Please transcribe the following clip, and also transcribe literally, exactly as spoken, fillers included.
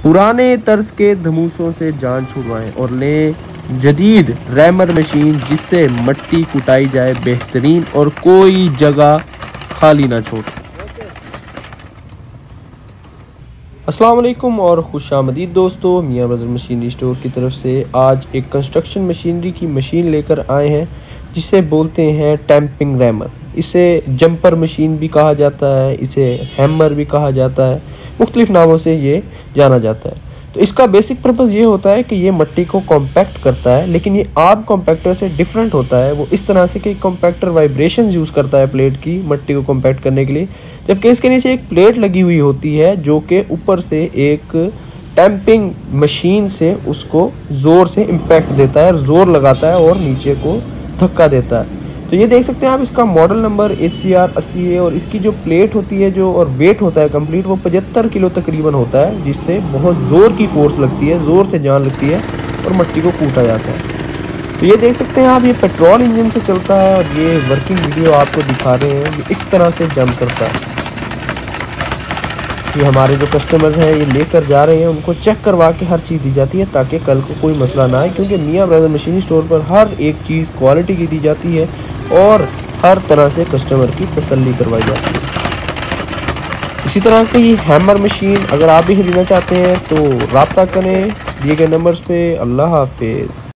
पुराने तर्ज के धमूसों से जान छुड़वाएं और लें जदीद रैमर मशीन, जिससे मट्टी कुटाई जाए बेहतरीन और कोई जगह खाली ना छोड़। अस्सलाम वालेकुम और खुशामदीद दोस्तों, मियां ब्रदर मशीनरी स्टोर की तरफ से आज एक कंस्ट्रक्शन मशीनरी की मशीन लेकर आए हैं जिसे बोलते हैं टैंपिंग रैमर। इसे जंपर मशीन भी कहा जाता है, इसे हैमर भी कहा जाता है, मुख्तलिफ नामों से ये जाना जाता है। तो इसका बेसिक पर्पज़ ये होता है कि ये मट्टी को कॉम्पैक्ट करता है, लेकिन ये आम कॉम्पैक्टर से डिफरेंट होता है। वो इस तरह से कि कॉम्पैक्टर वाइब्रेशंस यूज़ करता है प्लेट की मट्टी को कॉम्पैक्ट करने के लिए, जबकि इसके नीचे एक प्लेट लगी हुई होती है जो कि ऊपर से एक टैंपिंग मशीन से उसको ज़ोर से इम्पैक्ट देता है, ज़ोर लगाता है और नीचे को धक्का देता है। तो ये देख सकते हैं आप, इसका model number H C R अस्सी है और इसकी जो प्लेट होती है जो और वेट होता है कंप्लीट वो पचहत्तर किलो तकरीबन होता है, जिससे बहुत ज़ोर की फोर्स लगती है, ज़ोर से जान लगती है और मट्टी को कूटा जाता है। तो ये देख सकते हैं आप, ये पेट्रोल इंजन से चलता है और ये वर्किंग वीडियो आपको दिखा रहे हैं, ये इस तरह से जम करता है। ये हमारे जो कस्टमर्स हैं ये लेकर जा रहे हैं, उनको चेक करवा के हर चीज़ दी जाती है ताकि कल को कोई मसला ना आए, क्योंकि मियां ब्रदर मशीनरी स्टोर पर हर एक चीज़ क्वालिटी की दी जाती है और हर तरह से कस्टमर की तसल्ली करवाई जाती है। इसी तरह की ये हैमर मशीन अगर आप भी खरीदना चाहते हैं तो रब्ता करें दिए गए नंबर्स पे। अल्लाह हाफिज़।